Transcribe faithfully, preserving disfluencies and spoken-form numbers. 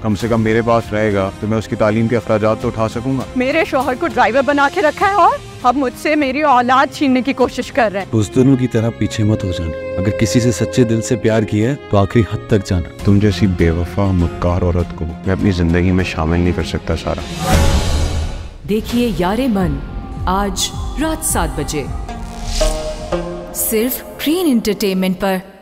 कम से कम मेरे पास रहेगा तो मैं उसकी तालीम के अखराजात तो उठा सकूंगा। मेरे शौहर को ड्राइवर बना के रखा है और अब मुझसे मेरी औलाद छीनने की कोशिश कर रहे हैं। बुज़दिलों की तरह पीछे मत हो जाना। अगर किसी से सच्चे दिल से प्यार किया है तो आखिरी हद तक जाना। तुम जैसी बेवफा मक्कार औरत को मैं अपनी जिंदगी में शामिल नहीं कर सकता सारा। देखिए यारे मन आज रात सात बजे सिर्फ ग्रीन एंटरटेनमेंट पर।